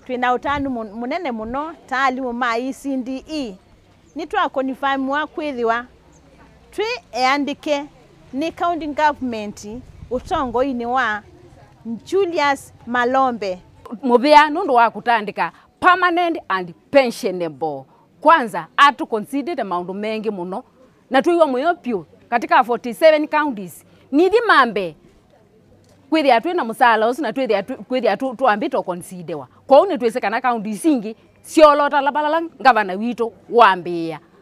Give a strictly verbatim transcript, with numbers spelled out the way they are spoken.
twina utanu munene muno taalimu ma E C D E ni twa confirm wa kwithiwa twi eandike ni county government utongo ini wa Julius Malombe mubea nundu wa kutandika permanent and pensionable. Kwanza atu consider maundu mengi muno na tuiwa moyo pio katika forty-seven counties nithi mambe kwithi atu na musala usu na twithi atu kwithi atu tuambito consider wa kwa une twese kana counties singi siolota labalala ngavana wito wambia